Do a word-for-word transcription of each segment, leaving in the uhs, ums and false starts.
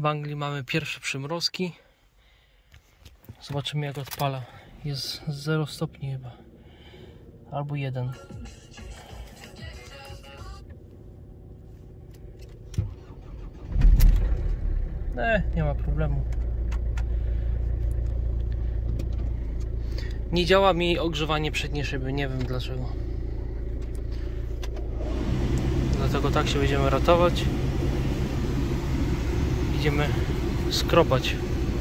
W Anglii mamy pierwsze przymrozki. Zobaczymy, jak odpala. Jest zero stopni chyba. Albo jeden. Nie, nie ma problemu. Nie działa mi ogrzewanie przedniej szyby, nie wiem dlaczego. Dlatego tak się będziemy ratować. Idziemy skrobać.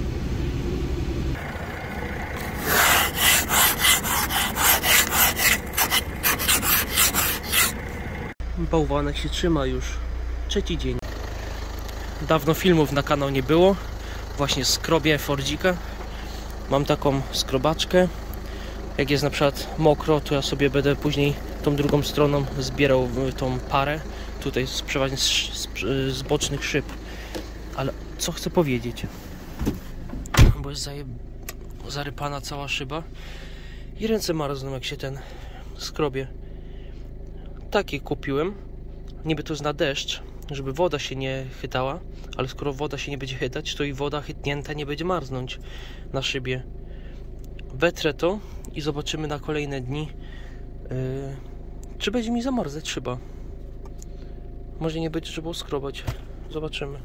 Bałwanek się trzyma już trzeci dzień. Dawno filmów na kanał nie było. Właśnie skrobię Fordzika. Mam taką skrobaczkę. Jak jest na przykład mokro, to ja sobie będę później tą drugą stroną zbierał tą parę. Tutaj z przeważnie z, z, z bocznych szyb. Ale co chcę powiedzieć? Bo jest zaje... zarypana cała szyba. I ręce marzną, jak się ten skrobie. Takie kupiłem. Niby to jest na deszcz, żeby woda się nie chytała. Ale skoro woda się nie będzie chytać, to i woda chytnięta nie będzie marznąć na szybie. Wetrę to i zobaczymy na kolejne dni, yy, czy będzie mi zamarzać szyba. Może nie będzie trzeba skrobać. Zobaczymy.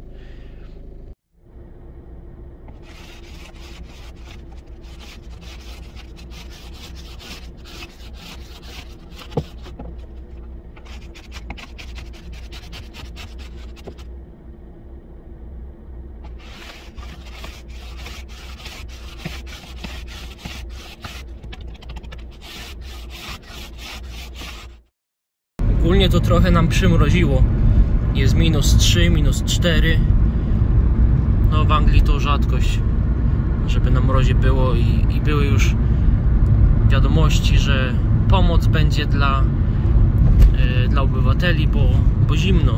Ogólnie to trochę nam przymroziło. Jest minus trzy, minus cztery. No w Anglii to rzadkość, żeby na mrozie było i, i były już wiadomości, że pomoc będzie dla, yy, dla obywateli, bo, bo zimno.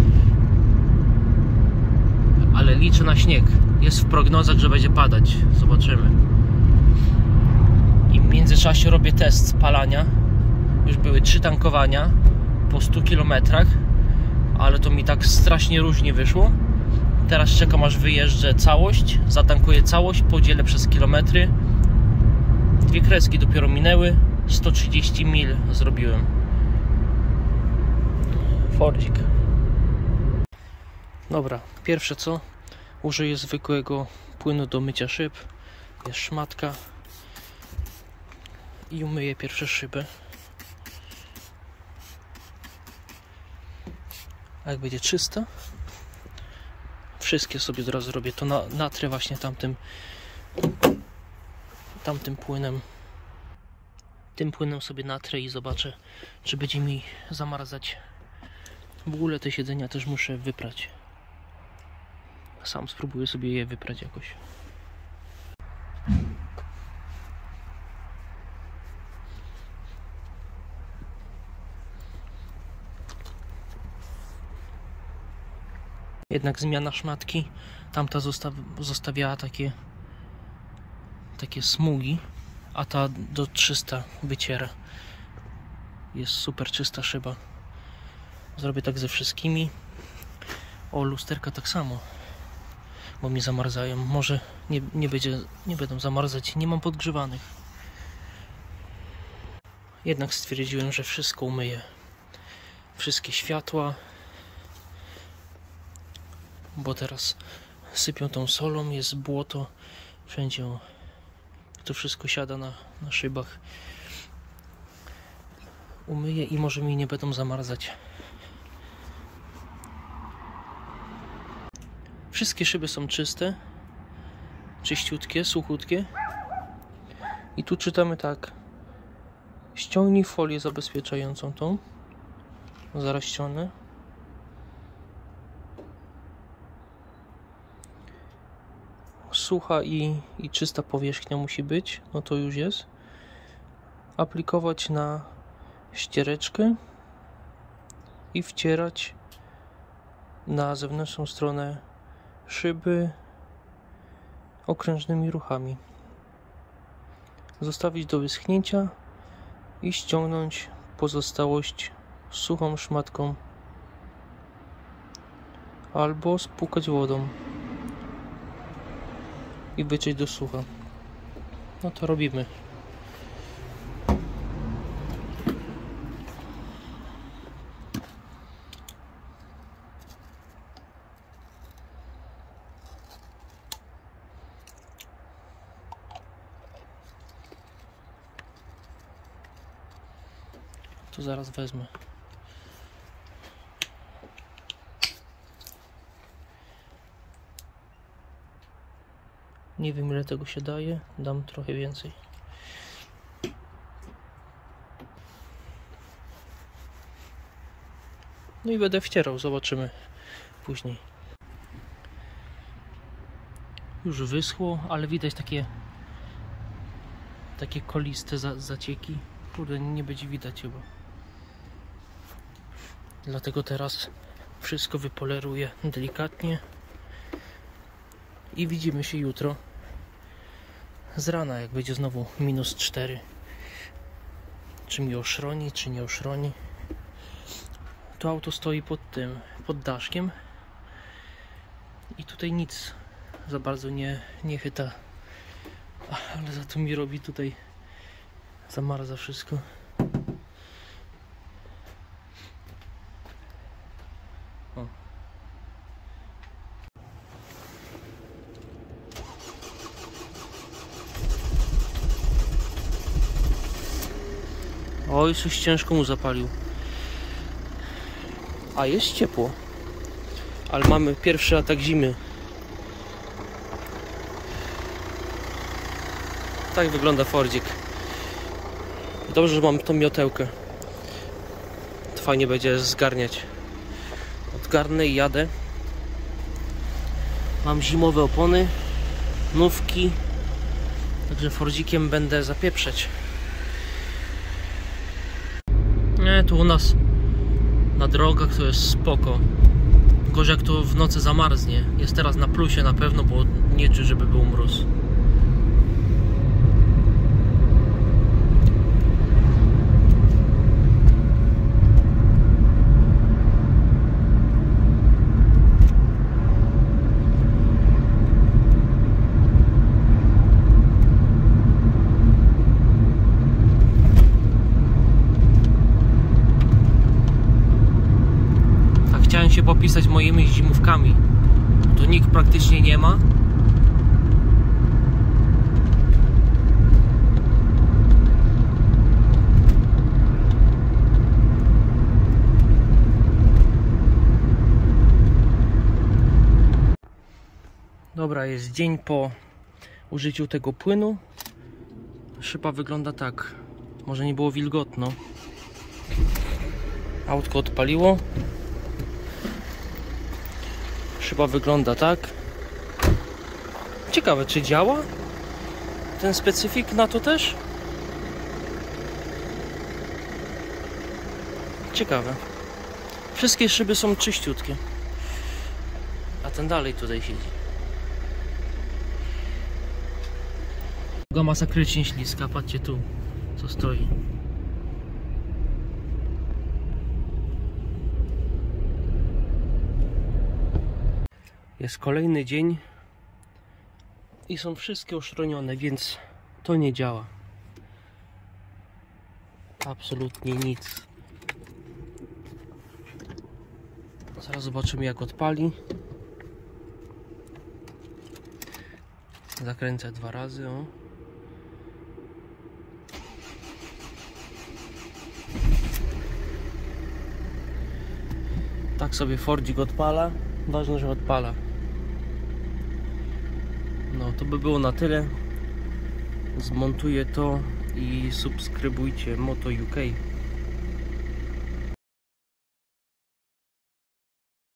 Ale liczę na śnieg. Jest w prognozach, że będzie padać. Zobaczymy. I w międzyczasie robię test spalania. Już były trzy tankowania po stu kilometrach, ale to mi tak strasznie różnie wyszło. Teraz czekam, aż wyjeżdżę całość, zatankuję całość, podzielę przez kilometry. Dwie kreski dopiero minęły, sto trzydzieści mil zrobiłem. Fordzik. Dobra, pierwsze co, użyję zwykłego płynu do mycia szyb. Jest szmatka i umyję pierwsze szyby. A jak będzie czysta, wszystkie sobie od razu robię. To na, natrę właśnie tamtym tamtym płynem. Tym płynem sobie natrę i zobaczę, czy będzie mi zamarzać. W ogóle te siedzenia też muszę wyprać. Sam spróbuję sobie je wyprać jakoś. Jednak zmiana szmatki. Tamta zostaw zostawiała takie takie smugi, a ta do trzysta wyciera. Jest super czysta szyba. Zrobię tak ze wszystkimi. O, lusterka tak samo, bo mi zamarzają. Może nie, nie, będzie, nie będą zamarzać. Nie mam podgrzewanych. Jednak stwierdziłem, że wszystko umyję. Wszystkie światła, bo teraz sypią tą solą, jest błoto wszędzie. To wszystko siada na, na szybach. Umyję i może mi nie będą zamarzać. Wszystkie szyby są czyste, czyściutkie, suchutkie. I tu czytamy tak: ściągnij folię zabezpieczającą tą. Zaraz ściągnę. Sucha i, i czysta powierzchnia musi być, no to już jest. Aplikować na ściereczkę i wcierać na zewnętrzną stronę szyby okrężnymi ruchami. Zostawić do wyschnięcia i ściągnąć pozostałość suchą szmatką albo spłukać wodą i wyciąć do sucha. No to robimy. To zaraz wezmę. Nie wiem, ile tego się daje. Dam trochę więcej. No i będę wcierał. Zobaczymy później. Już wyschło, ale widać takie takie koliste za, zacieki. Kurde, nie będzie widać chyba. Dlatego teraz wszystko wypoleruję delikatnie i widzimy się jutro z rana, jak będzie znowu minus cztery. Czy mi oszroni, czy nie oszroni. To auto stoi pod tym, pod daszkiem i tutaj nic za bardzo nie, nie chyta, ale za to mi robi tutaj, zamarza wszystko. O. Oj, coś ciężko mu zapalił. A jest ciepło. Ale mamy pierwszy atak zimy. Tak wygląda Fordzik. Dobrze, że mam tą miotełkę. To fajnie będzie zgarniać. Odgarnę i jadę. Mam zimowe opony, nówki. Także Fordzikiem będę zapieprzeć. Nie, tu u nas na drogach to jest spoko. Gorzej jak to w nocy zamarznie. Jest teraz na plusie na pewno, bo nie czuję, żeby był mróz. Chciałem się popisać moimi zimówkami. Tu nikt praktycznie nie ma. Dobra, jest dzień po użyciu tego płynu. Szyba wygląda tak. Może nie było wilgotno. Autko odpaliło. Szyba wygląda tak. Ciekawe, czy działa ten specyfik na to też? Ciekawe. Wszystkie szyby są czyściutkie. A ten dalej tutaj siedzi. Druga masakrycznie śliska. Patrzcie tu, co stoi. Jest kolejny dzień i są wszystkie oszronione, więc to nie działa. Absolutnie nic. Zaraz zobaczymy, jak odpali. Zakręcę dwa razy. O. Tak sobie Fordzik odpala. Ważne, że odpala. No to by było na tyle. Zmontuję to i subskrybujcie Moto U K.